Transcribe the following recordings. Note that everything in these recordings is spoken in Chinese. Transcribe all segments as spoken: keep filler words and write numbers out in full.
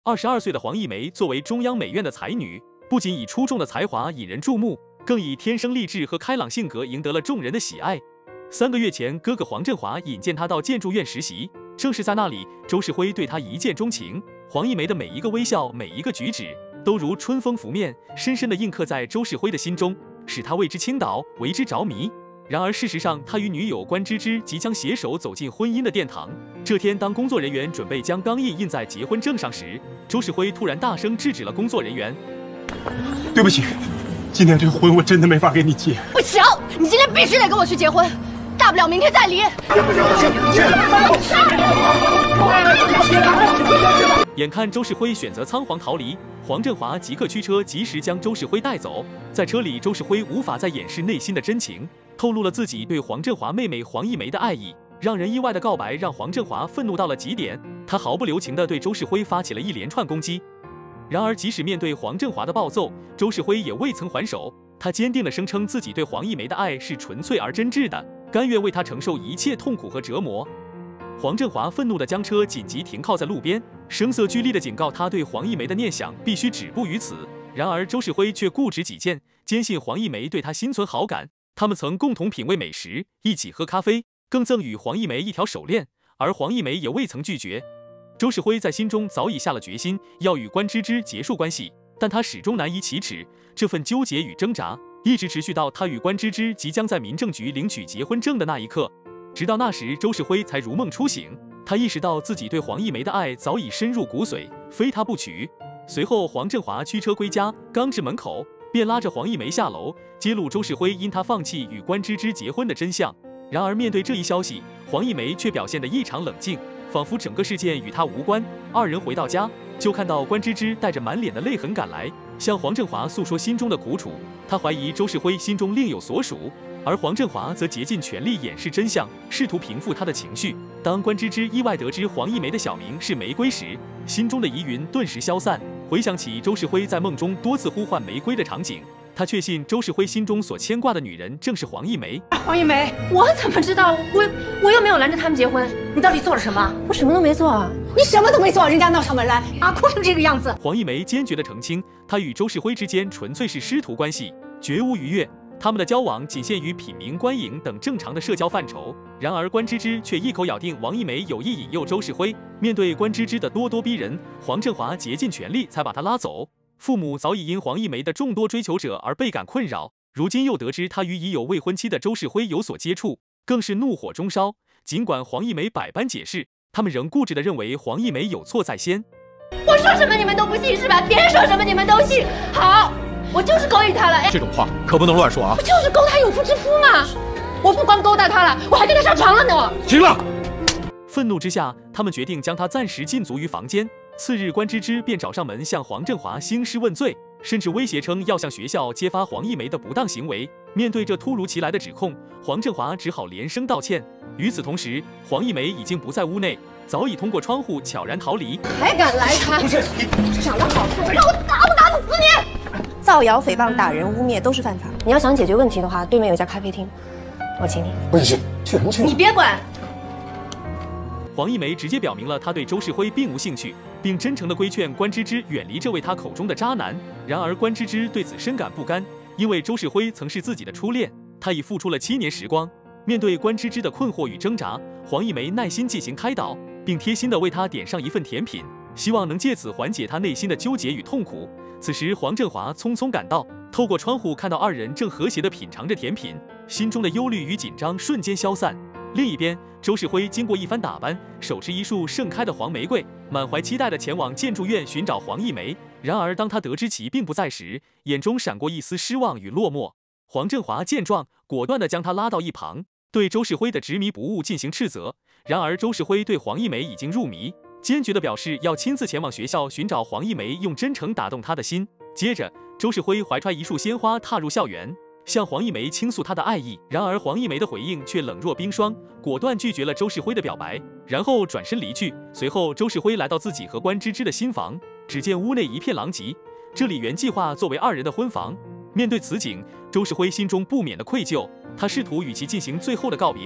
二十二岁的黄一梅作为中央美院的才女，不仅以出众的才华引人注目，更以天生丽质和开朗性格赢得了众人的喜爱。三个月前，哥哥黄振华引荐她到建筑院实习，正是在那里，周世辉对她一见钟情。黄一梅的每一个微笑，每一个举止，都如春风拂面，深深地印刻在周世辉的心中，使他为之倾倒，为之着迷。然而事实上，他与女友关芝芝即将携手走进婚姻的殿堂。这天，当工作人员准备将钢印印在结婚证上时，周世辉突然大声制止了工作人员：“ 对不起，今天这个婚我真的没法给你结。 不行，你今天必须得跟我去结婚，大不了明天再离。” 眼看周世辉选择仓皇逃离，黄振华即刻驱车及时将周世辉带走。在车里，周世辉无法再掩饰内心的真情，透露了自己对黄振华妹妹黄一梅的爱意。让人意外的告白让黄振华愤怒到了极点，他毫不留情地对周世辉发起了一连串攻击。然而，即使面对黄振华的暴揍，周世辉也未曾还手。他坚定地声称自己对黄一梅的爱是纯粹而真挚的，甘愿为她承受一切痛苦和折磨。黄振华愤怒地将车紧急停靠在路边，声色俱厉地警告他对黄一梅的念想必须止步于此。然而，周世辉却固执己见，坚信黄一梅对他心存好感。他们曾共同品味美食，一起喝咖啡，更赠予黄一梅一条手链，而黄一梅也未曾拒绝。周世辉在心中早已下了决心，要与关芝芝结束关系，但他始终难以启齿。这份纠结与挣扎一直持续到他与关芝芝即将在民政局领取结婚证的那一刻。直到那时，周世辉才如梦初醒，他意识到自己对黄一梅的爱早已深入骨髓，非他不娶。随后，黄振华驱车归家，刚至门口，便拉着黄一梅下楼，揭露周世辉因他放弃与关芝芝结婚的真相。然而，面对这一消息，黄一梅却表现得异常冷静，仿佛整个事件与他无关。二人回到家，就看到关芝芝带着满脸的泪痕赶来，向黄振华诉说心中的苦楚。他怀疑周世辉心中另有所属，而黄振华则竭尽全力掩饰真相，试图平复他的情绪。当关芝芝意外得知黄一梅的小名是玫瑰时，心中的疑云顿时消散。回想起周世辉在梦中多次呼唤玫瑰的场景，他确信周世辉心中所牵挂的女人正是黄一梅。 黄一梅，我怎么知道？我我又没有拦着他们结婚，你到底做了什么？ 我什么都没做啊！ 你什么都没做，人家闹上门来啊，哭成这个样子。 黄一梅坚决地澄清，她与周世辉之间纯粹是师徒关系，绝无逾越。他们的交往仅限于品茗观影等正常的社交范畴。然而关芝芝却一口咬定王一梅有意引诱周世辉。面对关芝芝的咄咄逼人，黄振华竭尽全力才把她拉走。父母早已因黄一梅的众多追求者而倍感困扰，如今又得知她与已有未婚妻的周世辉有所接触，更是怒火中烧。尽管黄一梅百般解释，他们仍固执地认为黄一梅有错在先。 我说什么你们都不信是吧？别人说什么你们都信。好，我就是勾引他了。 这种话可不能乱说啊！ 不就是勾他有妇之夫吗？我不光勾搭他了，我还跟他上床了呢。 行了。 愤怒之下，他们决定将他暂时禁足于房间。次日，关芝芝便找上门向黄振华兴师问罪，甚至威胁称要向学校揭发黄一梅的不当行为。面对这突如其来的指控，黄振华只好连声道歉。与此同时，黄一梅已经不在屋内，早已通过窗户悄然逃离。 还敢来看？不是，长得好看，让我打不打得死你！ 造谣、诽谤、打人、污蔑都是犯法。你要想解决问题的话，对面有家咖啡厅，我请你。 不是，去什么去？ 你别管。 黄一梅直接表明了她对周世辉并无兴趣，并真诚地规劝关芝芝远离这位她口中的渣男。然而关芝芝对此深感不甘，因为周世辉曾是自己的初恋，她已付出了七年时光。面对关芝芝的困惑与挣扎，黄一梅耐心进行开导，并贴心地为她点上一份甜品，希望能借此缓解她内心的纠结与痛苦。此时黄振华匆匆赶到，透过窗户看到二人正和谐地品尝着甜品，心中的忧虑与紧张瞬间消散。另一边，周世辉经过一番打扮，手持一束盛开的黄玫瑰，满怀期待地前往建筑院寻找黄一梅。然而当他得知其并不在时，眼中闪过一丝失望与落寞。黄振华见状，果断地将他拉到一旁，对周世辉的执迷不悟进行斥责。然而周世辉对黄一梅已经入迷，坚决地表示要亲自前往学校寻找黄一梅，用真诚打动他的心。接着，周世辉怀揣一束鲜花踏入校园，向黄一梅倾诉他的爱意。然而黄一梅的回应却冷若冰霜，果断拒绝了周世辉的表白，然后转身离去。随后周世辉来到自己和关芝芝的新房，只见屋内一片狼藉，这里原计划作为二人的婚房。面对此景，周世辉心中不免的愧疚，他试图与其进行最后的告别，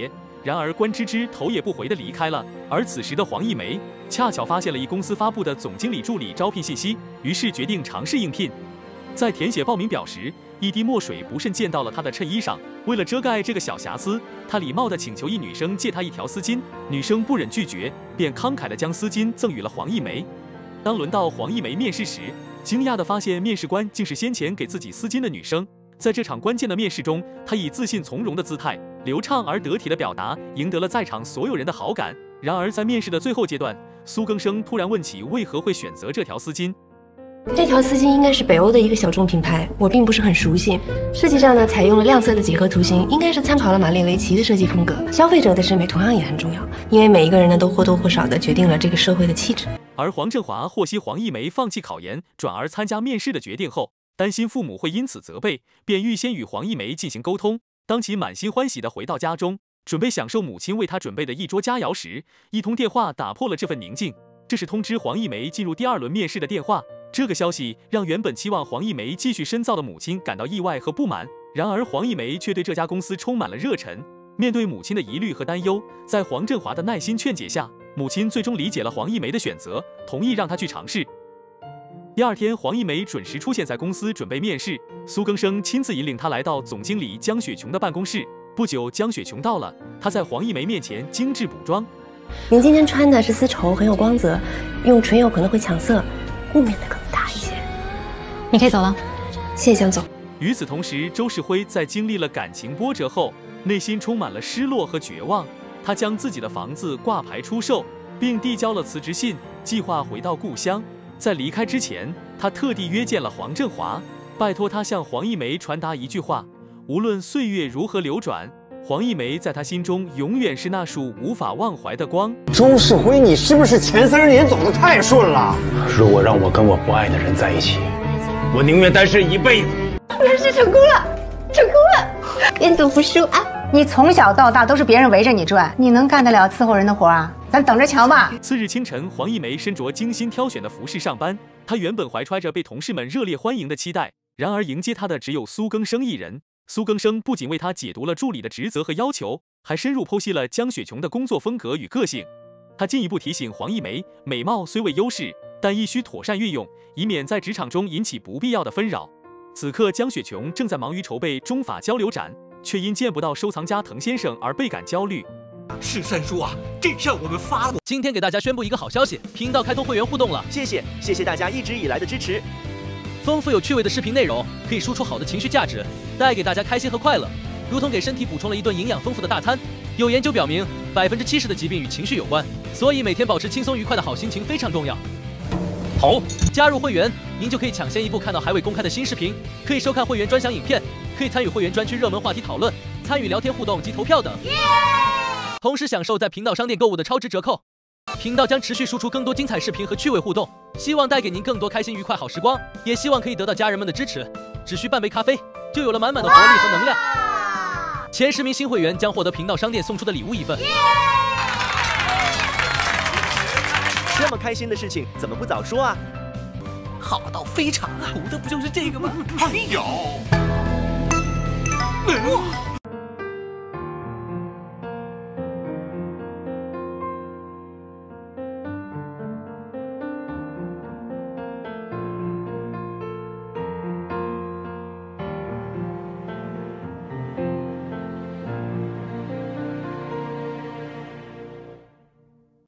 然而关芝芝头也不回地离开了。而此时的黄一梅恰巧发现了一公司发布的总经理助理招聘信息，于是决定尝试应聘。在填写报名表时，一滴墨水不慎溅到了她的衬衣上。为了遮盖这个小瑕疵，她礼貌地请求一女生借她一条丝巾，女生不忍拒绝，便慷慨地将丝巾赠予了黄一梅。当轮到黄一梅面试时，惊讶地发现面试官竟是先前给自己丝巾的女生。在这场关键的面试中，她以自信从容的姿态，流畅而得体的表达，赢得了在场所有人的好感。然而在面试的最后阶段，苏更生突然问起为何会选择这条丝巾。 这条丝巾应该是北欧的一个小众品牌，我并不是很熟悉。设计上呢，采用了亮色的几何图形，应该是参考了马列维奇的设计风格。消费者的审美同样也很重要，因为每一个人呢都或多或少的决定了这个社会的气质。 而黄振华获悉黄一梅放弃考研，转而参加面试的决定后，担心父母会因此责备，便预先与黄一梅进行沟通。当其满心欢喜地回到家中，准备享受母亲为他准备的一桌佳肴时，一通电话打破了这份宁静。这是通知黄一梅进入第二轮面试的电话。这个消息让原本期望黄一梅继续深造的母亲感到意外和不满，然而黄一梅却对这家公司充满了热忱。面对母亲的疑虑和担忧，在黄振华的耐心劝解下，母亲最终理解了黄一梅的选择，同意让她去尝试。第二天，黄一梅准时出现在公司准备面试，苏更生亲自引领她来到总经理江雪琼的办公室。不久，江雪琼到了，她在黄一梅面前精致补妆。 您今天穿的是丝绸，很有光泽，用唇釉可能会抢色，雾面的更大一些。 你可以走了， 谢谢江总。 与此同时，周世辉在经历了感情波折后，内心充满了失落和绝望。他将自己的房子挂牌出售，并递交了辞职信，计划回到故乡。在离开之前，他特地约见了黄振华，拜托他向黄一梅传达一句话：无论岁月如何流转，黄一梅在他心中永远是那束无法忘怀的光。 周世辉，你是不是前三十年走得太顺了？如果让我跟我不爱的人在一起，我宁愿单身一辈子。 面试成功了，成功了，愿赌服输啊！ 你从小到大都是别人围着你转，你能干得了伺候人的活啊？咱等着瞧吧。 次日清晨，黄一梅身着精心挑选的服饰上班。她原本怀揣着被同事们热烈欢迎的期待，然而迎接她的只有苏更生一人。苏更生不仅为她解读了助理的职责和要求，还深入剖析了江雪琼的工作风格与个性。他进一步提醒黄一梅，美貌虽为优势，但亦需妥善运用，以免在职场中引起不必要的纷扰。此刻，江雪琼正在忙于筹备中法交流展，却因见不到收藏家滕先生而倍感焦虑。 是三叔啊，这下我们发了！ 今天给大家宣布一个好消息，频道开通会员互动了， 谢谢，谢谢大家一直以来的支持。 丰富有趣味的视频内容，可以输出好的情绪价值，带给大家开心和快乐，如同给身体补充了一顿营养丰富的大餐。有研究表明，百分之七十的疾病与情绪有关，所以每天保持轻松愉快的好心情非常重要。好，加入会员，您就可以抢先一步看到还未公开的新视频，可以收看会员专享影片，可以参与会员专区热门话题讨论，参与聊天互动及投票等，同时享受在频道商店购物的超值折扣。频道将持续输出更多精彩视频和趣味互动，希望带给您更多开心愉快好时光，也希望可以得到家人们的支持。只需半杯咖啡，就有了满满的活力和能量。前十名新会员将获得频道商店送出的礼物一份。 这么开心的事情怎么不早说啊？ 好到非常啊，图的不就是这个吗？ 哎呦！ 哇！